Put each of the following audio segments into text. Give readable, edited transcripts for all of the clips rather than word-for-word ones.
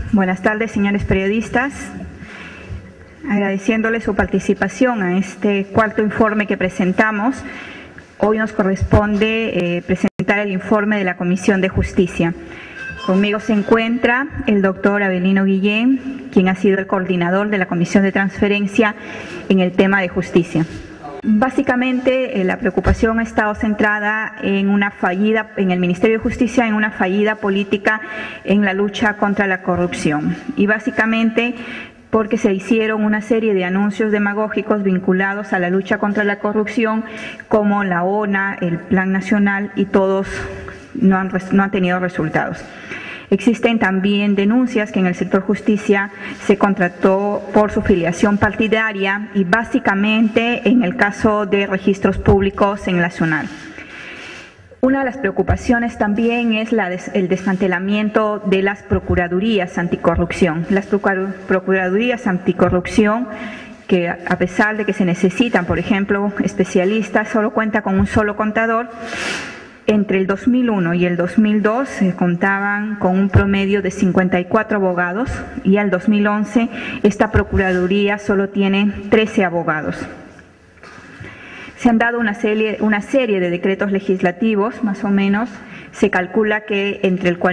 Buenas tardes, señores periodistas. Agradeciéndoles su participación a este cuarto informe que presentamos. Hoy nos corresponde presentar el informe de la Comisión de Justicia. Conmigo se encuentra el doctor Abelino Guillén, quien ha sido el coordinador de la Comisión de Transferencia en el tema de justicia. Básicamente, la preocupación ha estado centrada en en el Ministerio de Justicia, en una fallida política en la lucha contra la corrupción. Y básicamente porque se hicieron una serie de anuncios demagógicos vinculados a la lucha contra la corrupción, como la ONA, el Plan Nacional, y todos no han tenido resultados. Existen también denuncias que en el sector justicia se contrató por su filiación partidaria y básicamente en el caso de registros públicos en Nacional. Una de las preocupaciones también es el desmantelamiento de las procuradurías anticorrupción. Las procuradurías anticorrupción, que a pesar de que se necesitan, por ejemplo, especialistas, solo cuenta con un solo contador. Entre el 2001 y el 2002 contaban con un promedio de 54 abogados y al 2011 esta Procuraduría solo tiene 13 abogados. Se han dado una serie de decretos legislativos, más o menos. Se calcula que entre el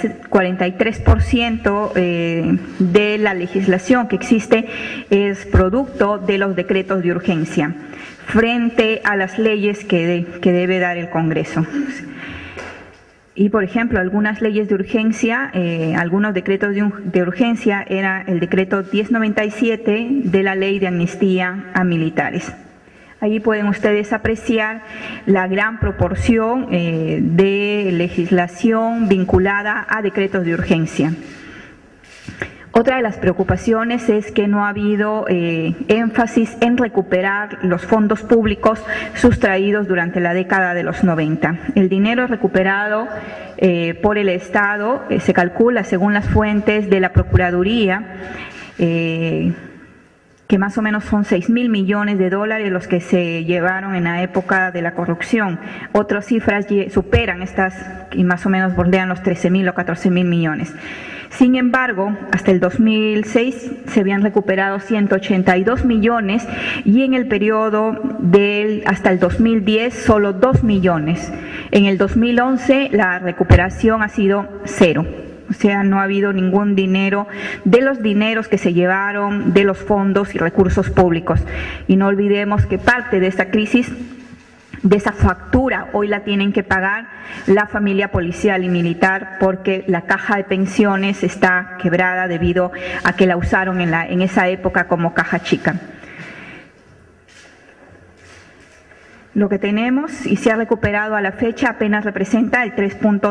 43% de la legislación que existe es producto de los decretos de urgencia, frente a las leyes que debe dar el Congreso. Y, por ejemplo, algunas leyes de urgencia, algunos decretos de urgencia, era el decreto 1097 de la Ley de Amnistía a Militares. Ahí pueden ustedes apreciar la gran proporción de legislación vinculada a decretos de urgencia. Otra de las preocupaciones es que no ha habido énfasis en recuperar los fondos públicos sustraídos durante la década de los 90. El dinero recuperado por el Estado se calcula según las fuentes de la Procuraduría, que más o menos son 6.000 millones de dólares los que se llevaron en la época de la corrupción. Otras cifras superan estas y más o menos bordean los 13.000 o 14.000 millones. Sin embargo, hasta el 2006 se habían recuperado 182 millones y en el periodo hasta el 2010 solo 2 millones. En el 2011 la recuperación ha sido 0. O sea, no ha habido ningún dinero de los dineros que se llevaron de los fondos y recursos públicos. Y no olvidemos que parte de esta crisis, de esa factura, hoy la tienen que pagar la familia policial y militar, porque la caja de pensiones está quebrada debido a que la usaron en esa época como caja chica. Lo que tenemos y se ha recuperado a la fecha apenas representa el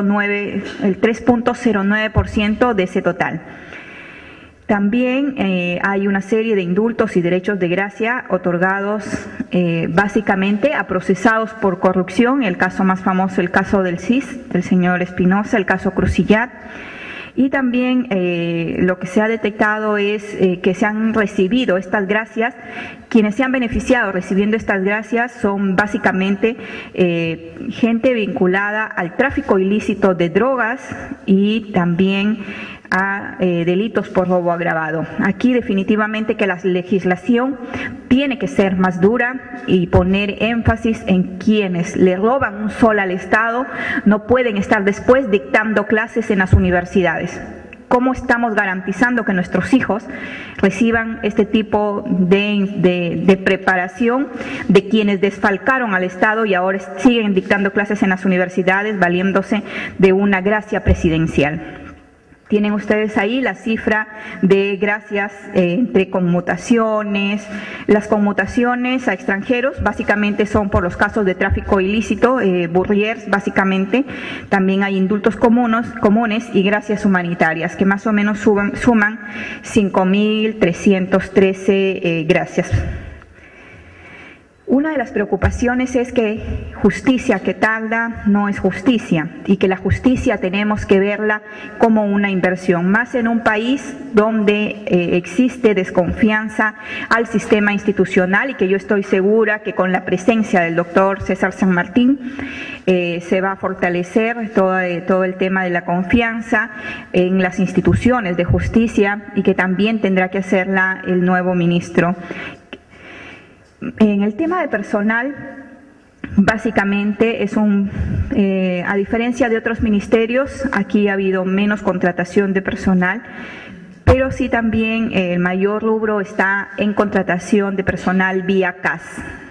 3.09% de ese total. También hay una serie de indultos y derechos de gracia otorgados básicamente a procesados por corrupción. El caso más famoso, el caso del CIS, del señor Espinosa, el caso Crucillat. Y también lo que se ha detectado es que se han recibido estas gracias. Quienes se han beneficiado recibiendo estas gracias son básicamente gente vinculada al tráfico ilícito de drogas y también a delitos por robo agravado. Aquí definitivamente que la legislación tiene que ser más dura y poner énfasis en quienes le roban un sol al Estado no pueden estar después dictando clases en las universidades. ¿Cómo estamos garantizando que nuestros hijos reciban este tipo de preparación de quienes desfalcaron al Estado y ahora siguen dictando clases en las universidades valiéndose de una gracia presidencial? Tienen ustedes ahí la cifra de gracias entre conmutaciones. Las conmutaciones a extranjeros básicamente son por los casos de tráfico ilícito, burriers básicamente. También hay indultos comunes y gracias humanitarias, que más o menos suman 5.313 gracias. Una de las preocupaciones es que justicia que tarda no es justicia y que la justicia tenemos que verla como una inversión, más en un país donde existe desconfianza al sistema institucional y que yo estoy segura que con la presencia del doctor César San Martín se va a fortalecer todo el tema de la confianza en las instituciones de justicia y que también tendrá que hacerla el nuevo ministro. En el tema de personal, básicamente es a diferencia de otros ministerios, aquí ha habido menos contratación de personal, pero sí también el mayor rubro está en contratación de personal vía CAS.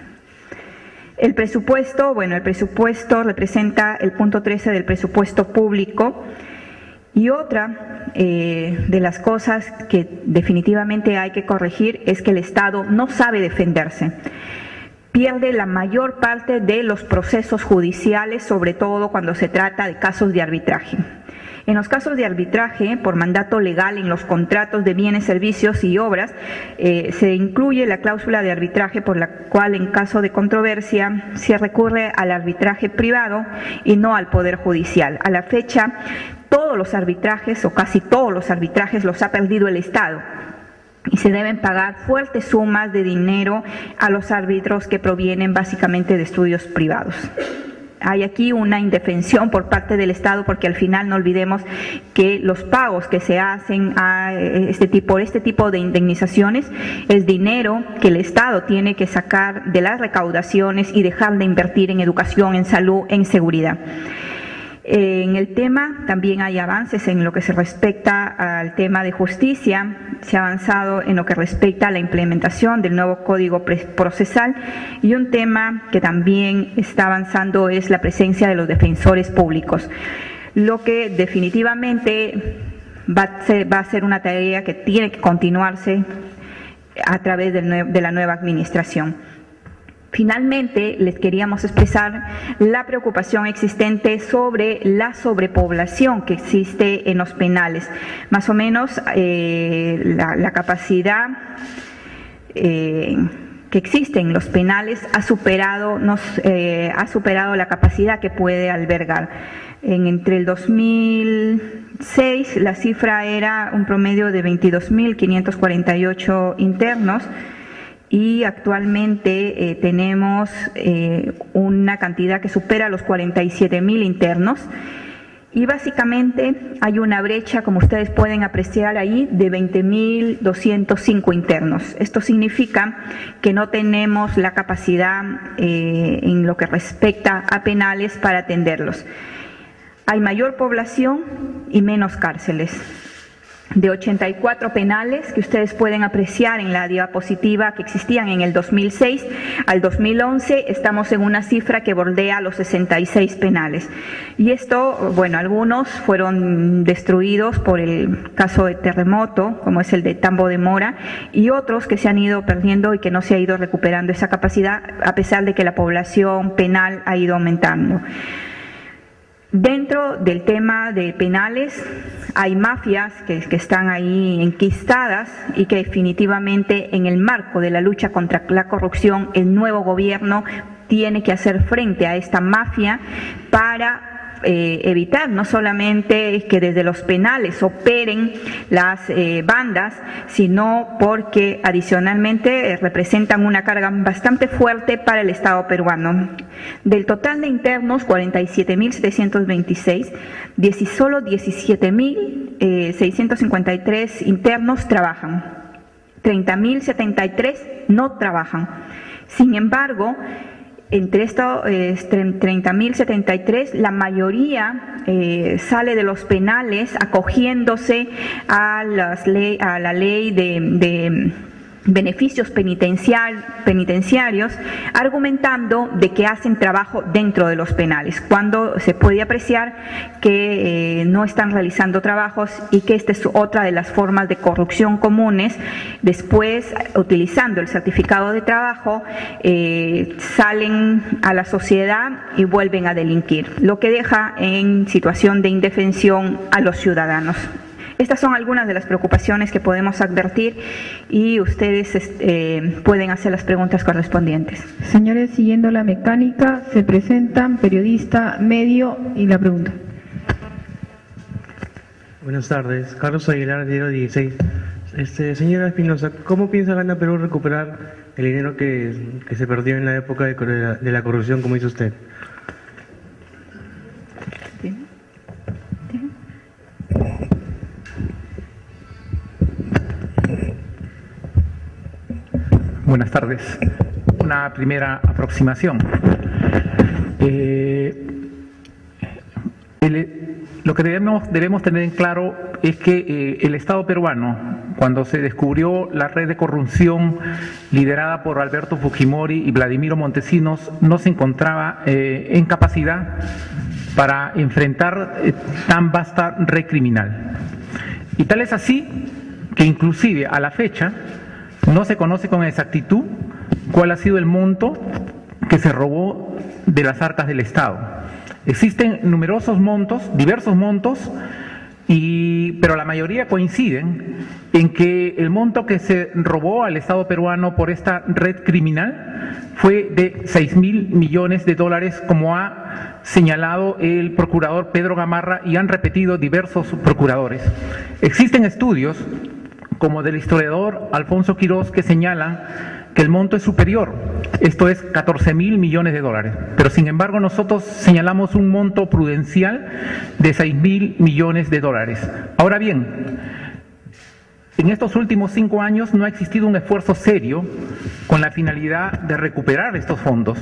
El presupuesto representa el punto 13 del presupuesto público. Y otra de las cosas que definitivamente hay que corregir es que el Estado no sabe defenderse. Pierde la mayor parte de los procesos judiciales, sobre todo cuando se trata de casos de arbitraje. En los casos de arbitraje, por mandato legal en los contratos de bienes, servicios y obras, se incluye la cláusula de arbitraje por la cual en caso de controversia se recurre al arbitraje privado y no al Poder Judicial. A la fecha, todos los arbitrajes o casi todos los arbitrajes los ha perdido el Estado y se deben pagar fuertes sumas de dinero a los árbitros que provienen básicamente de estudios privados. Hay aquí una indefensión por parte del Estado porque al final no olvidemos que los pagos que se hacen a este tipo de indemnizaciones es dinero que el Estado tiene que sacar de las recaudaciones y dejar de invertir en educación, en salud, en seguridad. En el tema también hay avances en lo que se respecta al tema de justicia. Se ha avanzado en lo que respecta a la implementación del nuevo Código Procesal y un tema que también está avanzando es la presencia de los defensores públicos, lo que definitivamente va a ser una tarea que tiene que continuarse a través de la nueva administración. Finalmente, les queríamos expresar la preocupación existente sobre la sobrepoblación que existe en los penales. Más o menos la capacidad que existe en los penales ha superado la capacidad que puede albergar. Entre el 2006 la cifra era un promedio de 22.548 internos. Y actualmente tenemos una cantidad que supera los 47.000 internos y básicamente hay una brecha, como ustedes pueden apreciar ahí, de 20.205 internos. Esto significa que no tenemos la capacidad en lo que respecta a penales para atenderlos. Hay mayor población y menos cárceles. De 84 penales que ustedes pueden apreciar en la diapositiva que existían en el 2006 al 2011, estamos en una cifra que bordea los 66 penales. Y esto, bueno, algunos fueron destruidos por el caso de terremoto, como es el de Tambo de Mora, y otros que se han ido perdiendo y que no se ha ido recuperando esa capacidad, a pesar de que la población penal ha ido aumentando. Dentro del tema de penales hay mafias que están ahí enquistadas y que definitivamente en el marco de la lucha contra la corrupción el nuevo gobierno tiene que hacer frente a esta mafia para evitar no solamente que desde los penales operen las bandas, sino porque adicionalmente representan una carga bastante fuerte para el Estado peruano. Del total de internos, 47.726, solo 17.653 internos trabajan, 30.073 no trabajan. Sin embargo, entre estos 30.073, la mayoría sale de los penales acogiéndose a la ley de beneficios penitenciarios, argumentando de que hacen trabajo dentro de los penales, cuando se puede apreciar que no están realizando trabajos y que esta es otra de las formas de corrupción comunes. Después, utilizando el certificado de trabajo, salen a la sociedad y vuelven a delinquir, lo que deja en situación de indefensión a los ciudadanos. Estas son algunas de las preocupaciones que podemos advertir y ustedes pueden hacer las preguntas correspondientes. Señores, siguiendo la mecánica, se presentan periodista, medio y la pregunta. Buenas tardes, Carlos Aguilar, Diario 16. Señora Espinosa, ¿cómo piensa Gana Perú recuperar el dinero que se perdió en la época de la corrupción, como dice usted? Buenas tardes. Una primera aproximación. Lo que debemos tener en claro es que el Estado peruano, cuando se descubrió la red de corrupción liderada por Alberto Fujimori y Vladimiro Montesinos, no se encontraba en capacidad para enfrentar tan vasta red criminal. Y tal es así que inclusive a la fecha no se conoce con exactitud cuál ha sido el monto que se robó de las arcas del Estado. Existen numerosos montos, diversos montos, pero la mayoría coinciden en que el monto que se robó al Estado peruano por esta red criminal fue de 6.000 millones de dólares, como ha señalado el procurador Pedro Gamarra y han repetido diversos procuradores. Existen estudios como del historiador Alfonso Quirós, que señalan que el monto es superior, esto es 14.000 millones de dólares, pero sin embargo nosotros señalamos un monto prudencial de 6.000 millones de dólares. Ahora bien, en estos últimos 5 años no ha existido un esfuerzo serio con la finalidad de recuperar estos fondos.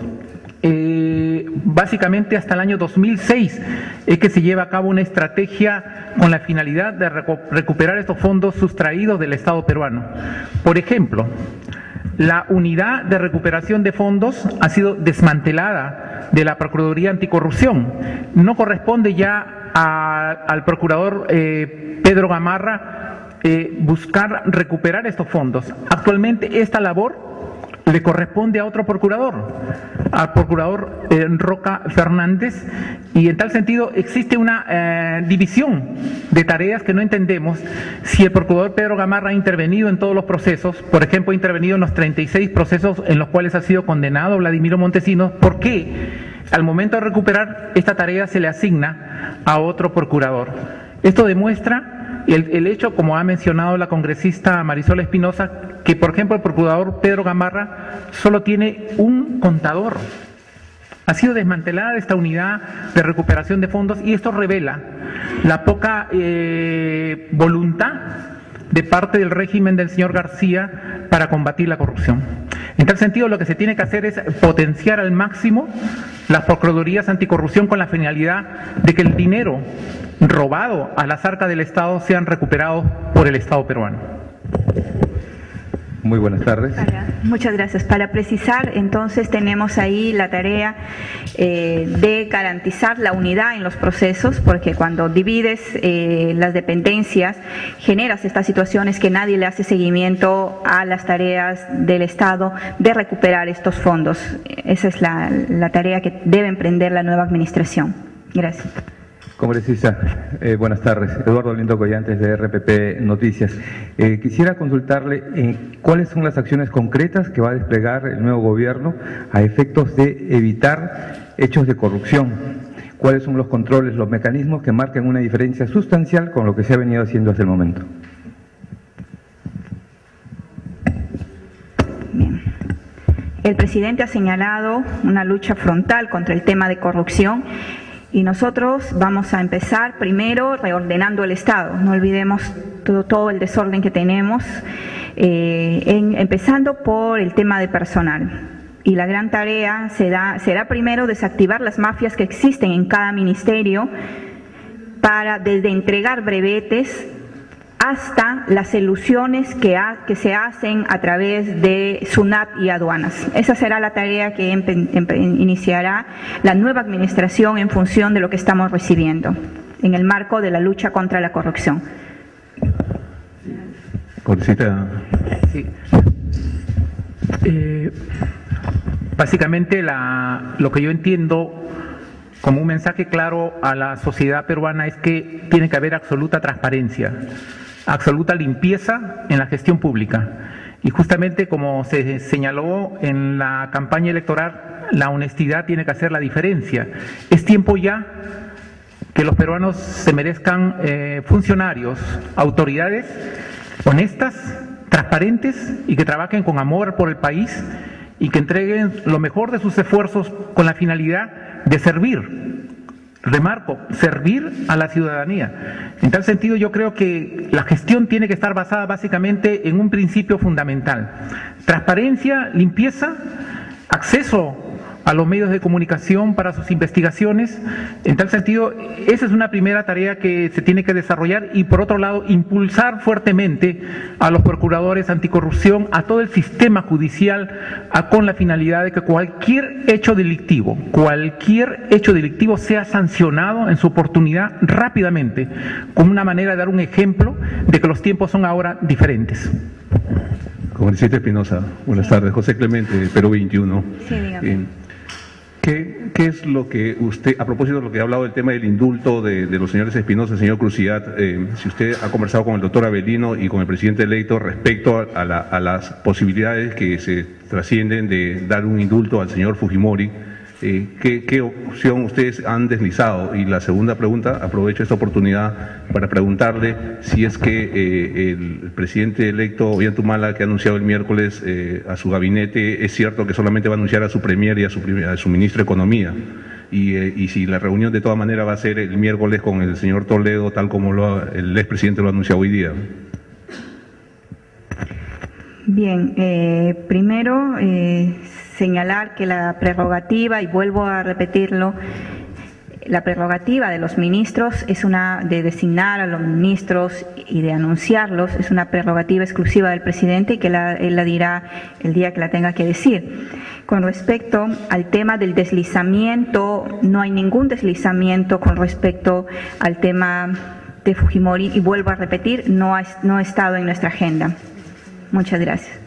Básicamente hasta el año 2006 es que se lleva a cabo una estrategia con la finalidad de recuperar estos fondos sustraídos del Estado peruano. Por ejemplo, la unidad de recuperación de fondos ha sido desmantelada de la Procuraduría Anticorrupción. No corresponde ya al procurador Pedro Gamarra buscar recuperar estos fondos. Actualmente esta labor le corresponde a otro procurador, al procurador Roca Fernández, y en tal sentido existe una división de tareas que no entendemos si el procurador Pedro Gamarra ha intervenido en todos los procesos. Por ejemplo, ha intervenido en los 36 procesos en los cuales ha sido condenado Vladimiro Montesinos. ¿Por qué al momento de recuperar esta tarea se le asigna a otro procurador? Esto demuestra el hecho, como ha mencionado la congresista Marisol Espinosa, que por ejemplo el procurador Pedro Gamarra solo tiene un contador. Ha sido desmantelada esta unidad de recuperación de fondos y esto revela la poca voluntad de parte del régimen del señor García para combatir la corrupción. En tal sentido, lo que se tiene que hacer es potenciar al máximo las procuradurías anticorrupción con la finalidad de que el dinero robado a las arcas del Estado sean recuperados por el Estado peruano. Muy buenas tardes. Muchas gracias. Para precisar, entonces tenemos ahí la tarea de garantizar la unidad en los procesos, porque cuando divides las dependencias generas estas situaciones que nadie le hace seguimiento a las tareas del Estado de recuperar estos fondos. Esa es la tarea que debe emprender la nueva administración. Gracias. Congresista, buenas tardes. Eduardo Lindo Collantes de RPP Noticias. Quisiera consultarle cuáles son las acciones concretas que va a desplegar el nuevo gobierno a efectos de evitar hechos de corrupción. ¿Cuáles son los controles, los mecanismos que marcan una diferencia sustancial con lo que se ha venido haciendo hasta el momento? Bien. El presidente ha señalado una lucha frontal contra el tema de corrupción. Y nosotros vamos a empezar primero reordenando el Estado. No olvidemos todo el desorden que tenemos, empezando por el tema de personal. Y la gran tarea será primero desactivar las mafias que existen en cada ministerio para desde entregar brevetes hasta las elusiones que se hacen a través de SUNAT y aduanas. Esa será la tarea que iniciará la nueva administración en función de lo que estamos recibiendo, en el marco de la lucha contra la corrupción. Sí. Básicamente lo que yo entiendo como un mensaje claro a la sociedad peruana es que tiene que haber absoluta transparencia, absoluta limpieza en la gestión pública. Y justamente como se señaló en la campaña electoral, la honestidad tiene que hacer la diferencia. Es tiempo ya que los peruanos se merezcan funcionarios, autoridades honestas, transparentes y que trabajen con amor por el país y que entreguen lo mejor de sus esfuerzos con la finalidad de servir, remarco, servir a la ciudadanía. En tal sentido, yo creo que la gestión tiene que estar basada básicamente en un principio fundamental: transparencia, limpieza, acceso a los medios de comunicación para sus investigaciones. En tal sentido, esa es una primera tarea que se tiene que desarrollar y, por otro lado, impulsar fuertemente a los procuradores anticorrupción, a todo el sistema judicial, con la finalidad de que cualquier hecho delictivo sea sancionado en su oportunidad rápidamente, como una manera de dar un ejemplo de que los tiempos son ahora diferentes. Congresista Espinosa, buenas tardes. José Clemente, Perú 21. Sí, dígame. ¿Qué es lo que usted, a propósito de lo que ha hablado del tema del indulto de los señores Espinosa y señor Cruciat, si usted ha conversado con el doctor Avelino y con el presidente electo respecto a las posibilidades que se trascienden de dar un indulto al señor Fujimori? ¿Qué opción ustedes han deslizado? Y la segunda pregunta, aprovecho esta oportunidad para preguntarle si es que el presidente electo Ollantumala, que ha anunciado el miércoles a su gabinete, es cierto que solamente va a anunciar a su premier y a su ministro de Economía, y si la reunión de todas maneras va a ser el miércoles con el señor Toledo, tal como el expresidente lo ha anunciado hoy día. Bien, primero señalar que la prerrogativa, y vuelvo a repetirlo, la prerrogativa de los ministros es de designar a los ministros y de anunciarlos, es una prerrogativa exclusiva del presidente y que él la dirá el día que la tenga que decir. Con respecto al tema del deslizamiento, no hay ningún deslizamiento con respecto al tema de Fujimori, y vuelvo a repetir, no ha estado en nuestra agenda. Muchas gracias.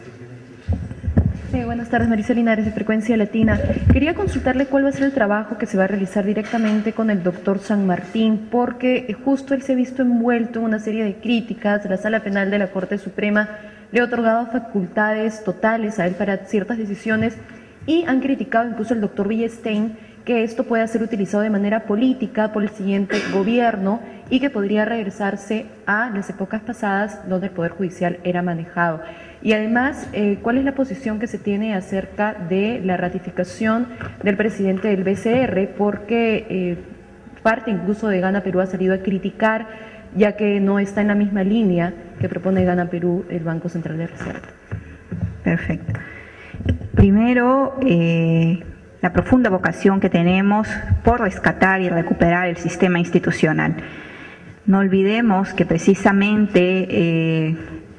Buenas tardes, Maricel Linares, de Frecuencia Latina. Quería consultarle cuál va a ser el trabajo que se va a realizar directamente con el doctor San Martín, porque justo él se ha visto envuelto en una serie de críticas. La Sala Penal de la Corte Suprema le ha otorgado facultades totales a él para ciertas decisiones, y han criticado incluso el doctor Villestein que esto pueda ser utilizado de manera política por el siguiente gobierno y que podría regresarse a las épocas pasadas donde el Poder Judicial era manejado. Y además, ¿cuál es la posición que se tiene acerca de la ratificación del presidente del BCR? Porque parte incluso de Gana Perú ha salido a criticar, ya que no está en la misma línea que propone Gana Perú, el Banco Central de Reserva. Perfecto. Primero, la profunda vocación que tenemos por rescatar y recuperar el sistema institucional. No olvidemos que precisamente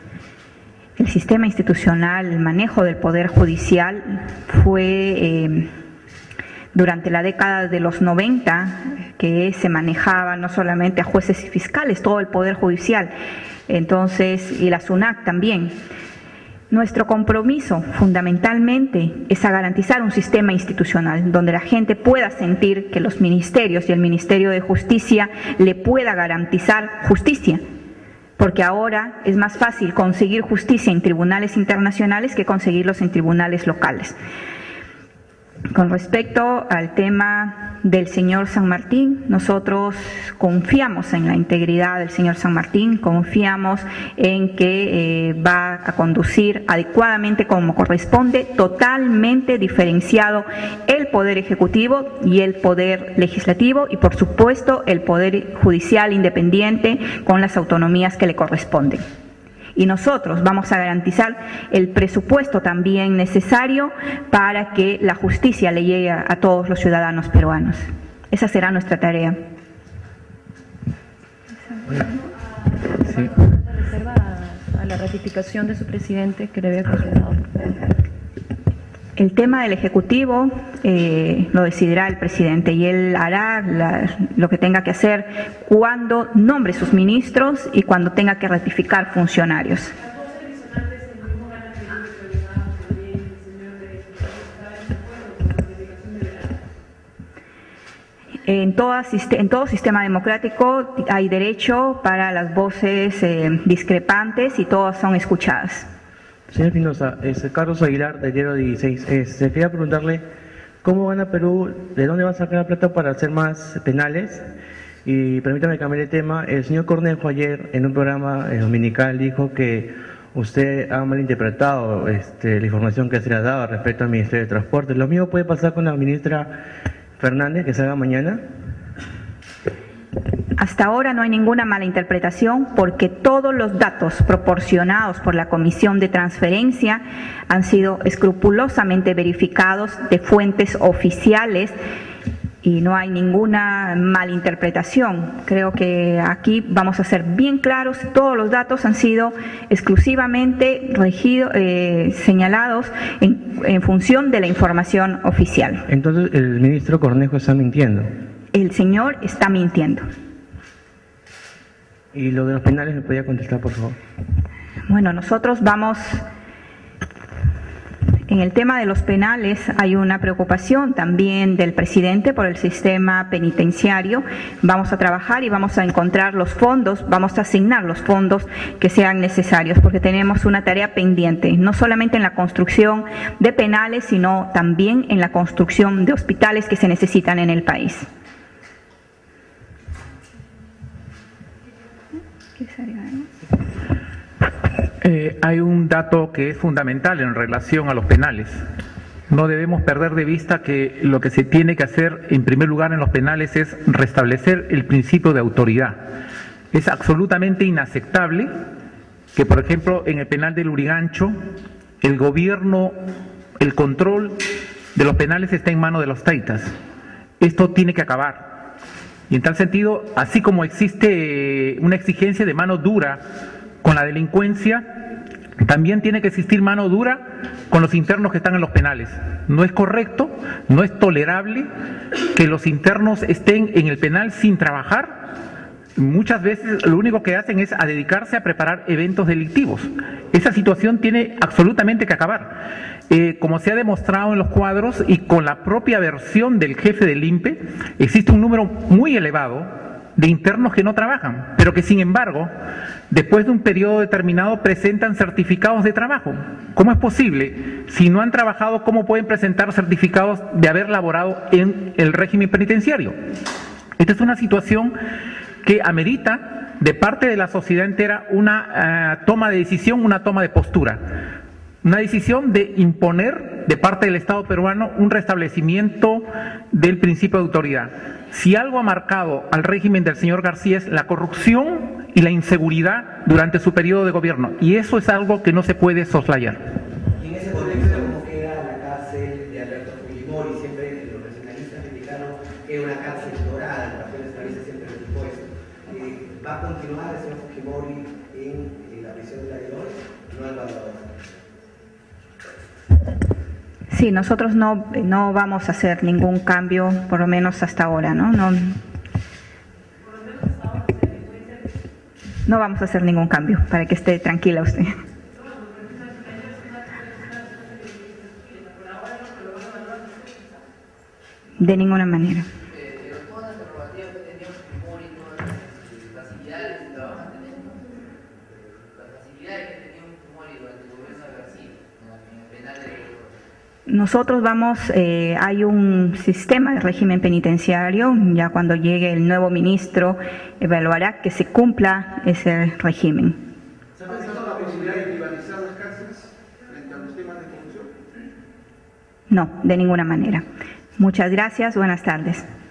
el sistema institucional, el manejo del Poder Judicial fue durante la década de los 90, que se manejaba no solamente a jueces y fiscales, todo el Poder Judicial, entonces, y la SUNAC también. Nuestro compromiso fundamentalmente es a garantizar un sistema institucional donde la gente pueda sentir que los ministerios y el Ministerio de Justicia le pueda garantizar justicia, porque ahora es más fácil conseguir justicia en tribunales internacionales que conseguirlos en tribunales locales. Con respecto al tema del señor San Martín, nosotros confiamos en la integridad del señor San Martín, confiamos en que va a conducir adecuadamente como corresponde, totalmente diferenciado el Poder Ejecutivo y el Poder Legislativo y, por supuesto, el Poder Judicial independiente con las autonomías que le corresponden. Y nosotros vamos a garantizar el presupuesto también necesario para que la justicia le llegue a todos los ciudadanos peruanos. Esa será nuestra tarea. Sí. Reserva a la ratificación de su presidente que le había consultado. El tema del Ejecutivo lo decidirá el presidente y él hará lo que tenga que hacer cuando nombre sus ministros y cuando tenga que ratificar funcionarios. En todo sistema democrático hay derecho para las voces discrepantes y todas son escuchadas. Señor Espinosa, Carlos Aguilar, de Diario 16. Quería preguntarle cómo gana Perú, de dónde va a sacar la plata para hacer más penales. Y permítame cambiar de tema. El señor Cornejo ayer en un programa dominical dijo que usted ha malinterpretado la información que se le ha dado respecto al Ministerio de Transporte. ¿Lo mismo puede pasar con la ministra Fernández, que salga mañana? Hasta ahora no hay ninguna mala interpretación porque todos los datos proporcionados por la Comisión de Transferencia han sido escrupulosamente verificados de fuentes oficiales y no hay ninguna malinterpretación. Creo que aquí vamos a ser bien claros, todos los datos han sido exclusivamente señalados en función de la información oficial. Entonces, ¿el ministro Cornejo está mintiendo? El señor está mintiendo. ¿Y lo de los penales me podía contestar, por favor? Bueno, nosotros vamos... En el tema de los penales hay una preocupación también del presidente por el sistema penitenciario. Vamos a trabajar y vamos a encontrar los fondos, vamos a asignar los fondos que sean necesarios, porque tenemos una tarea pendiente, no solamente en la construcción de penales, sino también en la construcción de hospitales que se necesitan en el país. Hay un dato que es fundamental en relación a los penales. No debemos perder de vista que lo que se tiene que hacer en primer lugar en los penales es restablecer el principio de autoridad. Es absolutamente inaceptable que, por ejemplo, en el penal del Lurigancho, el gobierno, el control de los penales está en manos de los taitas. Esto tiene que acabar. Y en tal sentido, así como existe una exigencia de mano dura con la delincuencia, también tiene que existir mano dura con los internos que están en los penales. No es correcto, no es tolerable que los internos estén en el penal sin trabajar. Muchas veces lo único que hacen es dedicarse a preparar eventos delictivos. Esa situación tiene absolutamente que acabar. Como se ha demostrado en los cuadros y con la propia versión del jefe del INPE, existe un número muy elevado de internos que no trabajan, pero que sin embargo, después de un periodo determinado presentan certificados de trabajo. ¿Cómo es posible? Si no han trabajado, ¿cómo pueden presentar certificados de haber laborado en el régimen penitenciario? Esta es una situación que amerita de parte de la sociedad entera una toma de decisión, una toma de postura. Una decisión de imponer de parte del Estado peruano un restablecimiento del principio de autoridad. Si algo ha marcado al régimen del señor García es la corrupción y la inseguridad durante su periodo de gobierno, y eso es algo que no se puede soslayar. Y en ese contexto, ¿cómo queda la cárcel de Alberto Fujimori? Siempre los nacionalistas criticaron que era una cárcel dorada, el Partido Nacionalista siempre criticó eso. ¿Va a continuar el señor Fujimori en la prisión de traidores? ¿No han dado? Sí, nosotros no vamos a hacer ningún cambio, por lo menos hasta ahora, ¿no? No vamos a hacer ningún cambio, para que esté tranquila usted. De ninguna manera. Nosotros hay un sistema de régimen penitenciario, ya cuando llegue el nuevo ministro evaluará que se cumpla ese régimen. ¿Se ha pensado la posibilidad de privatizar las cárceles frente a los temas de corrupción? No, de ninguna manera. Muchas gracias, buenas tardes.